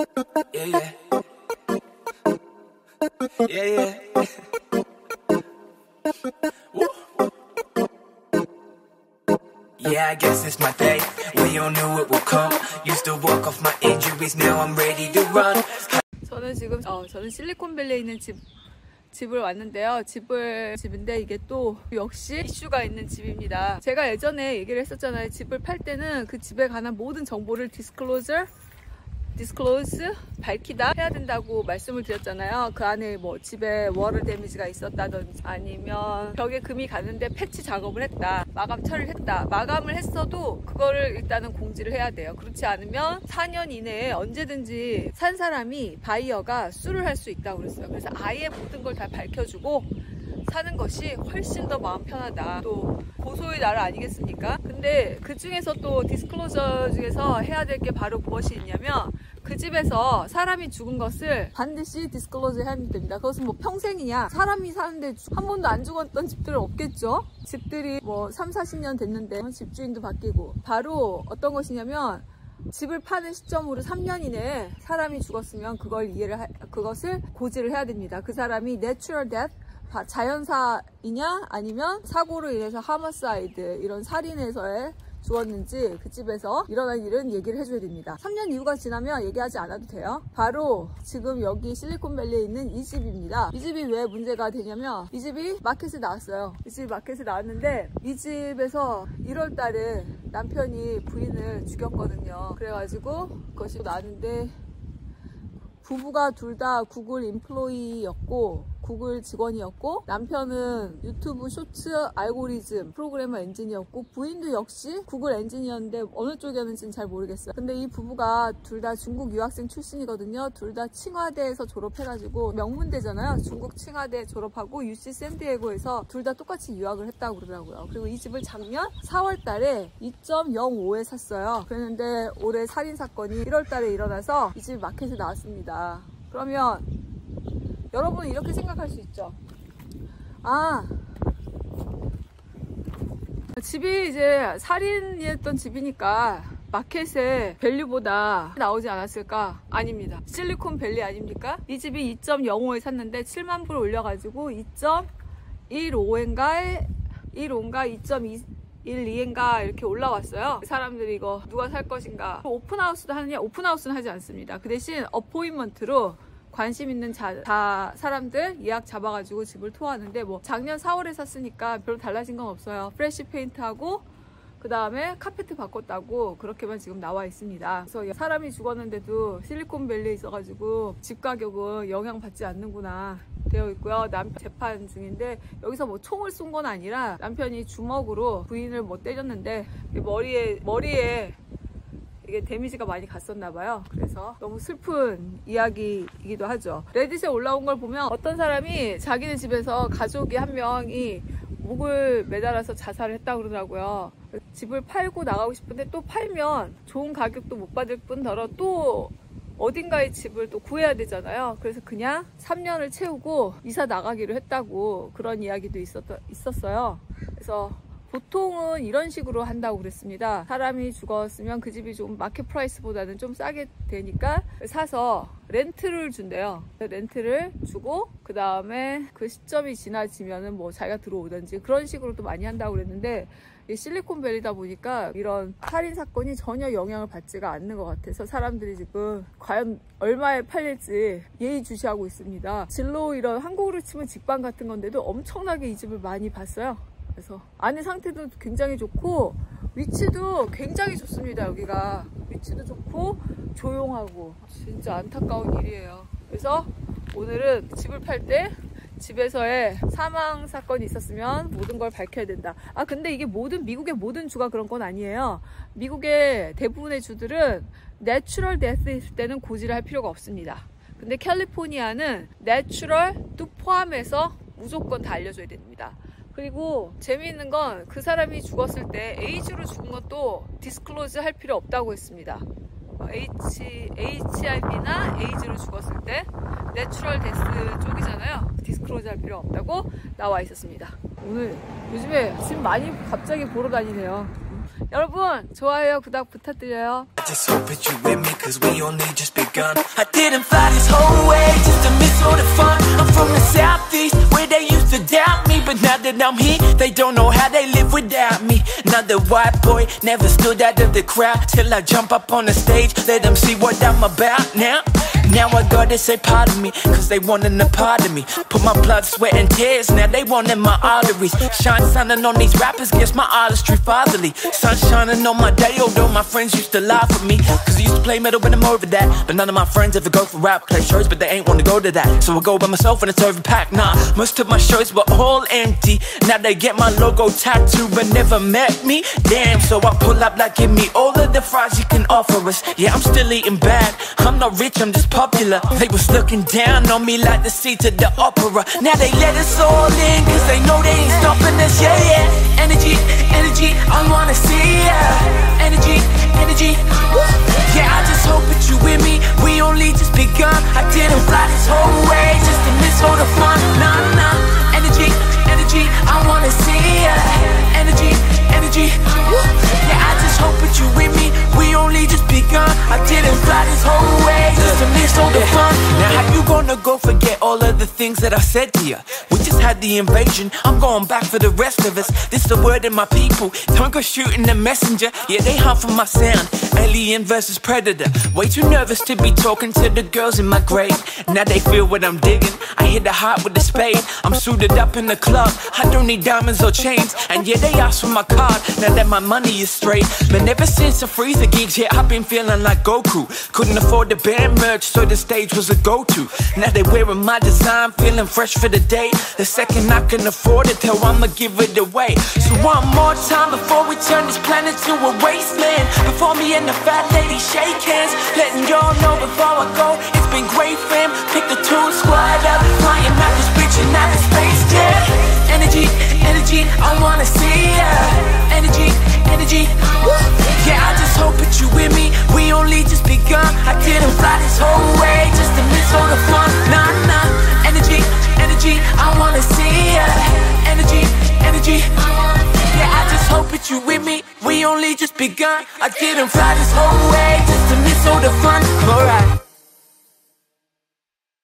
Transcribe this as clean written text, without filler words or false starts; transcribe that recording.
Yeah, yeah. Yeah, yeah. Woo. Yeah, I guess it's my day. We all knew it would come. Used to walk off my injuries, now I'm ready to run. 저는 지금 저는 실리콘밸리에 있는 집을 왔는데요. 집인데 이게 또 역시 이슈가 있는 집입니다. 제가 예전에 얘기를 했었잖아요. 집을 팔 때는 그 집에 관한 모든 정보를 디스클로즈 밝히다 해야 된다고 말씀을 드렸잖아요. 그 안에 뭐 집에 워터 데미지가 있었다든지 아니면 벽에 금이 갔는데 패치 작업을 했다, 마감 처리를 했다. 마감을 했어도 그거를 일단은 공지를 해야 돼요. 그렇지 않으면 4년 이내에 언제든지 산 사람이 바이어가 수를 할 수 있다고 그랬어요. 그래서 아예 모든 걸 다 밝혀주고 사는 것이 훨씬 더 마음 편하다. 또 고소의 나라 아니겠습니까? 근데 그 중에서 또 디스클로저 중에서 해야 될 게 바로 무엇이 있냐면 그 집에서 사람이 죽은 것을 반드시 디스클로저 해야 됩니다. 그것은 뭐 평생이냐, 사람이 사는데 한 번도 안 죽었던 집들은 없겠죠. 집들이 뭐 30-40년 됐는데 집주인도 바뀌고. 바로 어떤 것이냐면 집을 파는 시점으로 3년 이내에 사람이 죽었으면 그것을 고지를 해야 됩니다. 그 사람이 내추럴 데스, 자연사이냐 아니면 사고로 인해서 하머사이드, 이런 살인에서의 죽었는지 그 집에서 일어난 일은 얘기를 해줘야 됩니다. 3년 이후가 지나면 얘기하지 않아도 돼요. 바로 지금 여기 실리콘밸리에 있는 이 집입니다. 이 집이 왜 문제가 되냐면 이 집이 마켓에 나왔어요. 이 집이 마켓에 나왔는데 이 집에서 1월 달에 남편이 부인을 죽였거든요. 그래가지고 그것이 나왔는데 부부가 둘 다 구글 인플로이였고 구글 직원이었고, 남편은 유튜브 쇼츠 알고리즘 프로그래머 엔지니어였고, 부인도 역시 구글 엔지니어인데 어느 쪽이었는지는 잘 모르겠어요. 근데 이 부부가 둘 다 중국 유학생 출신이거든요. 둘 다 칭화대에서 졸업해가지고 명문대잖아요. 중국 칭화대 졸업하고 UC 샌디에고에서 둘 다 똑같이 유학을 했다고 그러더라고요. 그리고 이 집을 작년 4월 달에 2.05에 샀어요. 그랬는데 올해 살인사건이 1월 달에 일어나서 이 집이 마켓에 나왔습니다. 그러면 여러분은 이렇게 생각할 수 있죠. 아, 집이 이제 살인이었던 집이니까 마켓에 밸류보다 나오지 않았을까? 아닙니다. 실리콘밸리 아닙니까? 이 집이 2.05에 샀는데 7만 불 올려가지고 2.15인가 2.12인가 이렇게 올라왔어요. 사람들이 이거 누가 살 것인가. 오픈하우스도 하느냐? 오픈하우스는 하지 않습니다. 그 대신 어포인먼트로 관심 있는 사람들 예약 잡아가지고 집을 투어하는데, 뭐 작년 4월에 샀으니까 별로 달라진 건 없어요. 프레시 페인트하고 그 다음에 카페트 바꿨다고 그렇게만 지금 나와 있습니다. 그래서 사람이 죽었는데도 실리콘밸리에 있어가지고 집 가격은 영향받지 않는구나 되어 있고요. 남편 재판 중인데 여기서 뭐 총을 쏜 건 아니라 남편이 주먹으로 부인을 뭐 때렸는데 머리에 이게 데미지가 많이 갔었나 봐요. 그래서 너무 슬픈 이야기이기도 하죠. 레딧에 올라온 걸 보면 어떤 사람이 자기네 집에서 가족이 한 명이 목을 매달아서 자살을 했다고 그러더라고요. 집을 팔고 나가고 싶은데 또 팔면 좋은 가격도 못 받을 뿐더러 또 어딘가에 집을 또 구해야 되잖아요. 그래서 그냥 3년을 채우고 이사 나가기로 했다고 그런 이야기도 있었어요. 그래서 보통은 이런 식으로 한다고 그랬습니다. 사람이 죽었으면 그 집이 좀 마켓 프라이스보다는 좀 싸게 되니까 사서 렌트를 준대요. 렌트를 주고 그 다음에 그 시점이 지나치면은 뭐 자기가 들어오든지 그런 식으로도 많이 한다고 그랬는데, 실리콘밸리다 보니까 이런 살인 사건이 전혀 영향을 받지가 않는 것 같아서 사람들이 지금 과연 얼마에 팔릴지 예의주시하고 있습니다. 진로 이런 한국으로 치면 직방 같은 건데도 엄청나게 이 집을 많이 봤어요. 그래서 안의 상태도 굉장히 좋고 위치도 굉장히 좋습니다. 여기가 위치도 좋고 조용하고 진짜 안타까운 일이에요. 그래서 오늘은 집을 팔 때 집에서의 사망 사건이 있었으면 모든 걸 밝혀야 된다. 아, 근데 이게 미국의 모든 주가 그런 건 아니에요. 미국의 대부분의 주들은 내추럴 데스 있을 때는 고지를 할 필요가 없습니다. 근데 캘리포니아는 내추럴도 포함해서 무조건 다 알려줘야 됩니다. 그리고 재미있는 건 그 사람이 죽었을 때 에이즈로 죽은 것도 디스클로즈 할 필요 없다고 했습니다. HIV나 에이즈로 죽었을 때 내추럴 데스 쪽이잖아요. 디스클로즈 할 필요 없다고 나와 있었습니다. 오늘 요즘에 집 많이 갑자기 보러 다니네요. 여러분 좋아요 구독 부탁드려요. I just hope that you with me, cause we only just begun. I didn't fly this whole way just to miss all the fun. I'm from the southeast, where they used to doubt me, but now that I'm here, they don't know how they live without me. Another white boy, never stood out of the crowd, till I jump up on the stage, let them see what I'm about now. Now I gotta say pardon me, cause they wanting a part of me. Put my blood, sweat and tears, now they wanting my arteries. Shine shining on these rappers, guess my artistry fatherly. Sun shining on my day, although my friends used to laugh at me, cause I used to play metal when I'm over that. But none of my friends ever go for rap, play shows but they ain't wanna go to that. So I go by myself and it's overpacked, nah. Most of my shows were all empty, now they get my logo tattooed but never met me. Damn, so I pull up like give me all of the fries you can offer us. Yeah, I'm still eating bad, I'm not rich, I'm just popular. They was looking down on me like the seats of the opera. Now they let us all in, cause they know they ain't stopping us, yeah, yeah. Energy, energy, I wanna see ya. Energy, energy, woo. Yeah, I just hope that you with me, we only just begun. I didn't fly this whole way just to miss all the fun. Nah, nah, energy, energy, I wanna see ya. Energy, energy, woo. Yeah, I just hope that you with me, we only just begun. I didn't fly this whole way just to miss all the fun. Now how you gonna go forget all of the things that I said to you? We just had the invasion, I'm going back for the rest of us. This the word of my people, don't go shooting the messenger. Yeah, they hunt for my sound, alien versus predator. Way too nervous to be talking to the girls in my grade. Now they feel what I'm digging, I hit the heart with a spade. I'm suited up in the club, I don't need diamonds or chains. And yeah, they ask for my card, now that my money is straight. Man, ever since the Freezer gigs, yeah, I've been feeling like Goku. Couldn't afford the band merch, so the stage was a go-to. Now they wearing my design, feeling fresh for the day. The second I can afford it, hell, I'ma give it away. So one more time before we turn this planet to a wasteland. Before me and the fat lady shake hands, letting y'all know before I go, it's been great, fam. Pick the two squad up, flying out this bitch and out the space jet. Energy, energy, I wanna see ya. Energy, energy, woo. Yeah, I just hope that you with me, we only just begun. I didn't fly this whole way just to miss all the fun. Nah, nah, energy, energy, I wanna see ya. Energy, energy, yeah, I just hope that you with me, we only just begun. I didn't fly this whole way just to miss all the fun. Alright.